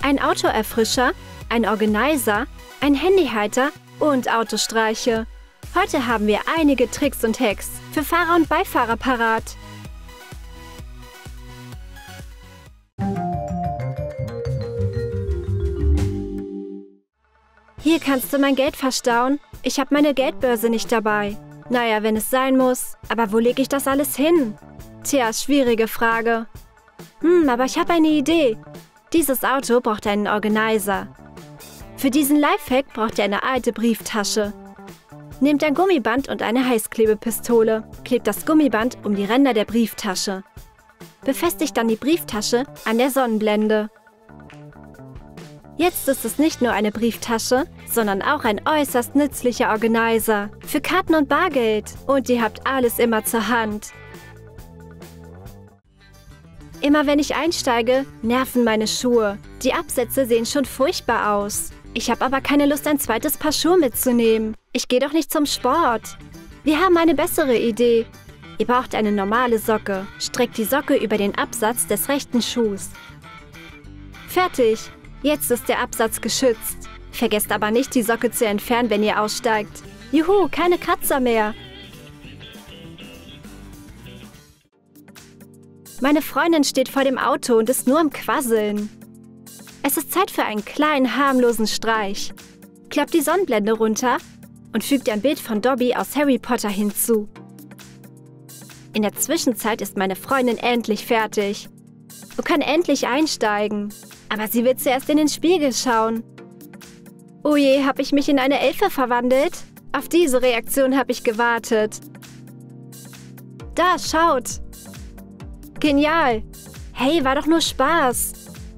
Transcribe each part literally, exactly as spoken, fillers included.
ein Autoerfrischer, ein Organizer, ein Handyhalter und Autostreiche. Heute haben wir einige Tricks und Hacks für Fahrer und Beifahrer parat. Hier kannst du mein Geld verstauen. Ich habe meine Geldbörse nicht dabei. Naja, wenn es sein muss. Aber wo lege ich das alles hin? Tja, schwierige Frage. Hm, aber ich habe eine Idee. Dieses Auto braucht einen Organizer. Für diesen Lifehack braucht ihr eine alte Brieftasche. Nehmt ein Gummiband und eine Heißklebepistole. Klebt das Gummiband um die Ränder der Brieftasche. Befestigt dann die Brieftasche an der Sonnenblende. Jetzt ist es nicht nur eine Brieftasche, sondern auch ein äußerst nützlicher Organizer für Karten und Bargeld. Und ihr habt alles immer zur Hand. Immer wenn ich einsteige, nerven meine Schuhe. Die Absätze sehen schon furchtbar aus. Ich habe aber keine Lust, ein zweites Paar Schuhe mitzunehmen. Ich gehe doch nicht zum Sport. Wir haben eine bessere Idee. Ihr braucht eine normale Socke. Streckt die Socke über den Absatz des rechten Schuhs. Fertig. Jetzt ist der Absatz geschützt. Vergesst aber nicht, die Socke zu entfernen, wenn ihr aussteigt. Juhu, keine Kratzer mehr. Meine Freundin steht vor dem Auto und ist nur am Quasseln. Es ist Zeit für einen kleinen, harmlosen Streich. Klappt die Sonnenblende runter und fügt ein Bild von Dobby aus Harry Potter hinzu. In der Zwischenzeit ist meine Freundin endlich fertig und kann endlich einsteigen. Aber sie wird zuerst in den Spiegel schauen. Oh je, habe ich mich in eine Elfe verwandelt? Auf diese Reaktion habe ich gewartet. Da, schaut! Genial! Hey, war doch nur Spaß!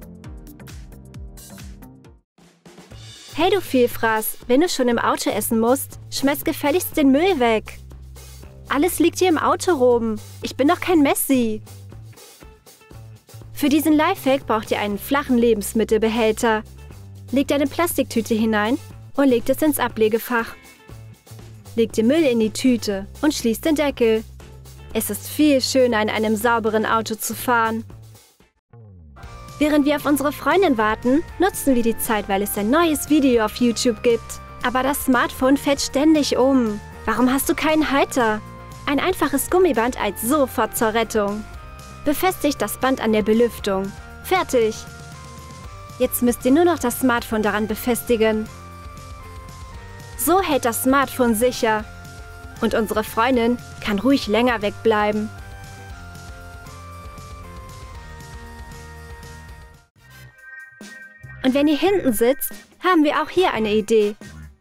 Hey, du Vielfraß, wenn du schon im Auto essen musst, schmeiß gefälligst den Müll weg. Alles liegt hier im Auto rum. Ich bin doch kein Messi. Für diesen Lifehack braucht ihr einen flachen Lebensmittelbehälter. Legt eine Plastiktüte hinein und legt es ins Ablegefach. Legt den Müll in die Tüte und schließt den Deckel. Es ist viel schöner, in einem sauberen Auto zu fahren. Während wir auf unsere Freundin warten, nutzen wir die Zeit, weil es ein neues Video auf YouTube gibt. Aber das Smartphone fällt ständig um. Warum hast du keinen Halter? Ein einfaches Gummiband eilt sofort zur Rettung. Befestigt das Band an der Belüftung. Fertig! Jetzt müsst ihr nur noch das Smartphone daran befestigen. So hält das Smartphone sicher. Und unsere Freundin kann ruhig länger wegbleiben. Und wenn ihr hinten sitzt, haben wir auch hier eine Idee.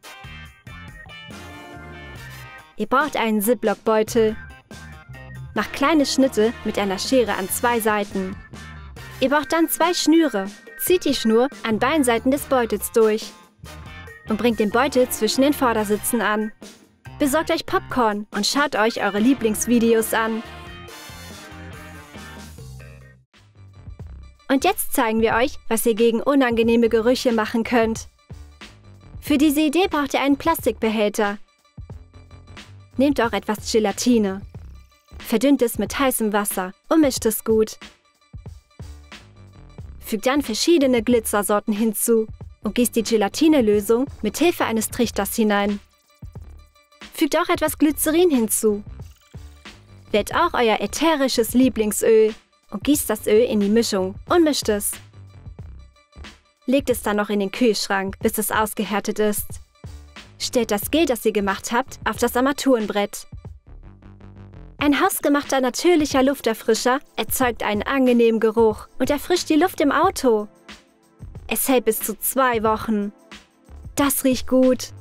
Ihr braucht einen Ziploc-Beutel. Macht kleine Schnitte mit einer Schere an zwei Seiten. Ihr braucht dann zwei Schnüre. Zieht die Schnur an beiden Seiten des Beutels durch. Und bringt den Beutel zwischen den Vordersitzen an. Besorgt euch Popcorn und schaut euch eure Lieblingsvideos an. Und jetzt zeigen wir euch, was ihr gegen unangenehme Gerüche machen könnt. Für diese Idee braucht ihr einen Plastikbehälter. Nehmt auch etwas Gelatine. Verdünnt es mit heißem Wasser und mischt es gut. Fügt dann verschiedene Glitzersorten hinzu und gießt die Gelatinelösung mit Hilfe eines Trichters hinein. Fügt auch etwas Glycerin hinzu. Wählt auch euer ätherisches Lieblingsöl und gießt das Öl in die Mischung und mischt es. Legt es dann noch in den Kühlschrank, bis es ausgehärtet ist. Stellt das Gel, das ihr gemacht habt, auf das Armaturenbrett. Ein hausgemachter natürlicher Lufterfrischer erzeugt einen angenehmen Geruch und erfrischt die Luft im Auto. Es hält bis zu zwei Wochen. Das riecht gut.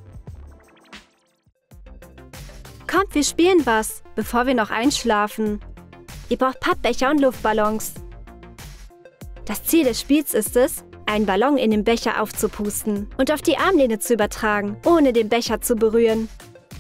Kommt, wir spielen was, bevor wir noch einschlafen. Ihr braucht Pappbecher und Luftballons. Das Ziel des Spiels ist es, einen Ballon in den Becher aufzupusten und auf die Armlehne zu übertragen, ohne den Becher zu berühren.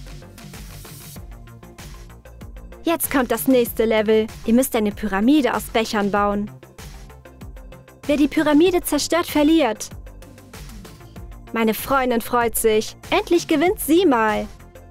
Jetzt kommt das nächste Level. Ihr müsst eine Pyramide aus Bechern bauen. Wer die Pyramide zerstört, verliert. Meine Freundin freut sich. Endlich gewinnt sie mal.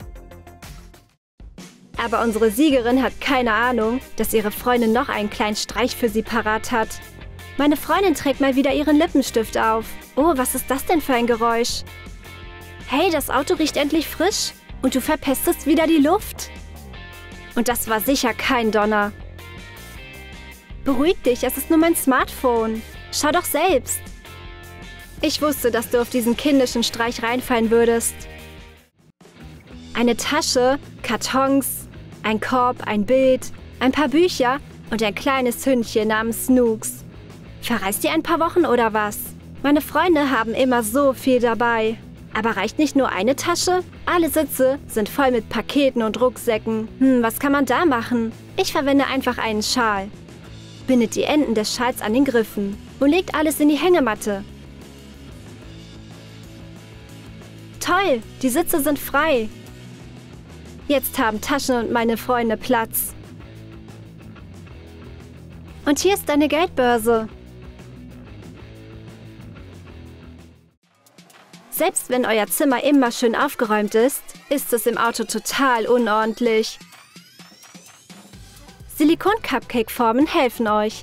Aber unsere Siegerin hat keine Ahnung, dass ihre Freundin noch einen kleinen Streich für sie parat hat. Meine Freundin trägt mal wieder ihren Lippenstift auf. Oh, was ist das denn für ein Geräusch? Hey, das Auto riecht endlich frisch. Und du verpestest wieder die Luft. Und das war sicher kein Donner. Beruhig dich, es ist nur mein Smartphone. Schau doch selbst. Ich wusste, dass du auf diesen kindischen Streich reinfallen würdest. Eine Tasche, Kartons, ein Korb, ein Bild, ein paar Bücher und ein kleines Hündchen namens Snooks. Verreist ihr ein paar Wochen oder was? Meine Freunde haben immer so viel dabei. Aber reicht nicht nur eine Tasche? Alle Sitze sind voll mit Paketen und Rucksäcken. Hm, was kann man da machen? Ich verwende einfach einen Schal. Bindet die Enden des Schals an den Griffen und legt alles in die Hängematte. Toll, die Sitze sind frei. Jetzt haben Taschen und meine Freunde Platz. Und hier ist deine Geldbörse. Selbst wenn euer Zimmer immer schön aufgeräumt ist, ist es im Auto total unordentlich. Silikon-Cupcake-Formen helfen euch.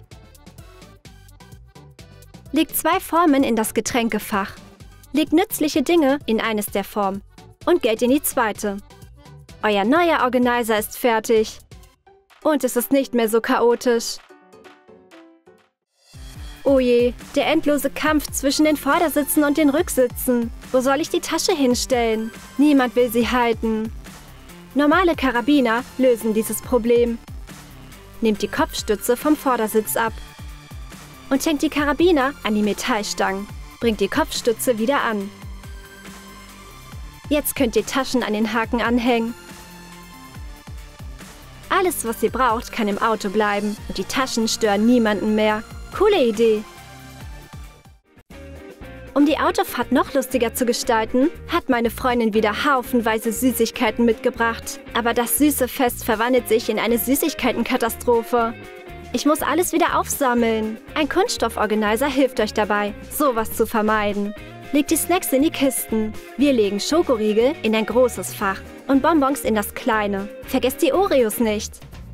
Legt zwei Formen in das Getränkefach. Legt nützliche Dinge in eines der Formen und Geld in die zweite. Euer neuer Organizer ist fertig. Und es ist nicht mehr so chaotisch. Oh je, der endlose Kampf zwischen den Vordersitzen und den Rücksitzen. Wo soll ich die Tasche hinstellen? Niemand will sie halten. Normale Karabiner lösen dieses Problem. Nehmt die Kopfstütze vom Vordersitz ab und hängt die Karabiner an die Metallstangen. Bringt die Kopfstütze wieder an. Jetzt könnt ihr Taschen an den Haken anhängen. Alles, was ihr braucht, kann im Auto bleiben und die Taschen stören niemanden mehr. Coole Idee! Um die Autofahrt noch lustiger zu gestalten, hat meine Freundin wieder haufenweise Süßigkeiten mitgebracht. Aber das süße Fest verwandelt sich in eine Süßigkeitenkatastrophe. Ich muss alles wieder aufsammeln. Ein Kunststofforganizer hilft euch dabei, sowas zu vermeiden. Legt die Snacks in die Kisten. Wir legen Schokoriegel in ein großes Fach und Bonbons in das kleine. Vergesst die Oreos nicht.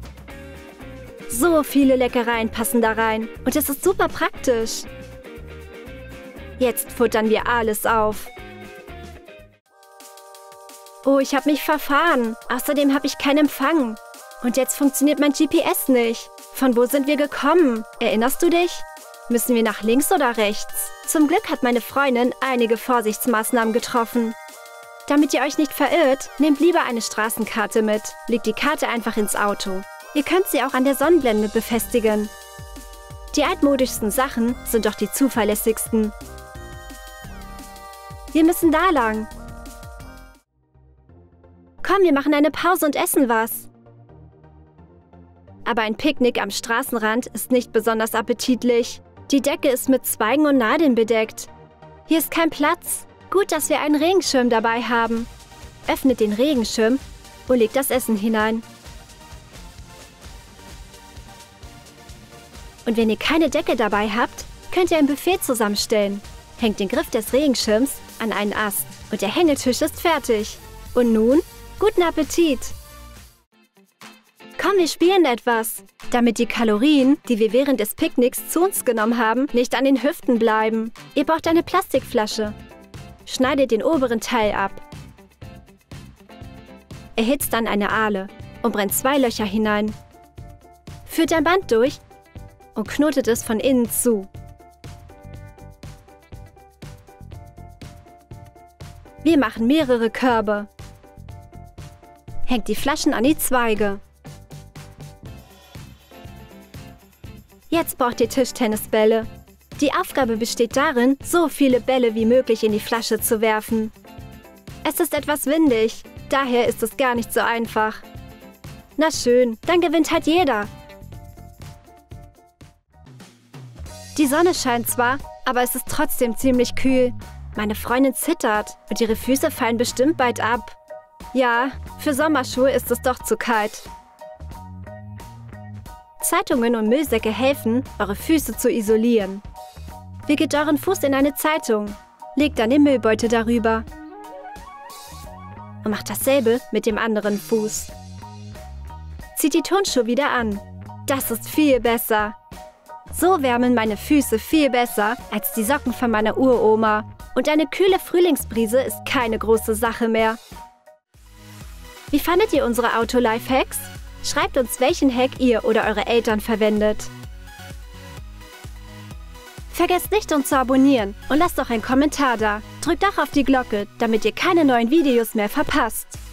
So viele Leckereien passen da rein und es ist super praktisch. Jetzt futtern wir alles auf. Oh, ich habe mich verfahren. Außerdem habe ich keinen Empfang. Und jetzt funktioniert mein G P S nicht. Von wo sind wir gekommen? Erinnerst du dich? Müssen wir nach links oder rechts? Zum Glück hat meine Freundin einige Vorsichtsmaßnahmen getroffen. Damit ihr euch nicht verirrt, nehmt lieber eine Straßenkarte mit. Legt die Karte einfach ins Auto. Ihr könnt sie auch an der Sonnenblende befestigen. Die altmodischsten Sachen sind doch die zuverlässigsten. Wir müssen da lang. Komm, wir machen eine Pause und essen was. Aber ein Picknick am Straßenrand ist nicht besonders appetitlich. Die Decke ist mit Zweigen und Nadeln bedeckt. Hier ist kein Platz. Gut, dass wir einen Regenschirm dabei haben. Öffnet den Regenschirm und legt das Essen hinein. Und wenn ihr keine Decke dabei habt, könnt ihr ein Buffet zusammenstellen. Hängt den Griff des Regenschirms an einen Ast und der Hängetisch ist fertig. Und nun, guten Appetit! Komm, wir spielen etwas, damit die Kalorien, die wir während des Picknicks zu uns genommen haben, nicht an den Hüften bleiben. Ihr braucht eine Plastikflasche. Schneidet den oberen Teil ab. Erhitzt dann eine Ahle und brennt zwei Löcher hinein. Führt ein Band durch und knotet es von innen zu. Wir machen mehrere Körbe. Hängt die Flaschen an die Zweige. Jetzt braucht ihr Tischtennisbälle. Die Aufgabe besteht darin, so viele Bälle wie möglich in die Flasche zu werfen. Es ist etwas windig, daher ist es gar nicht so einfach. Na schön, dann gewinnt halt jeder. Die Sonne scheint zwar, aber es ist trotzdem ziemlich kühl. Meine Freundin zittert und ihre Füße fallen bestimmt bald ab. Ja, für Sommerschuhe ist es doch zu kalt. Zeitungen und Müllsäcke helfen, eure Füße zu isolieren. Wickelt euren Fuß in eine Zeitung, legt dann den Müllbeutel darüber und macht dasselbe mit dem anderen Fuß. Zieht die Turnschuhe wieder an. Das ist viel besser. So wärmen meine Füße viel besser als die Socken von meiner Uroma. Und eine kühle Frühlingsbrise ist keine große Sache mehr. Wie fandet ihr unsere Auto-Lifehacks? Schreibt uns, welchen Hack ihr oder eure Eltern verwendet. Vergesst nicht, uns zu abonnieren und lasst doch einen Kommentar da. Drückt auch auf die Glocke, damit ihr keine neuen Videos mehr verpasst.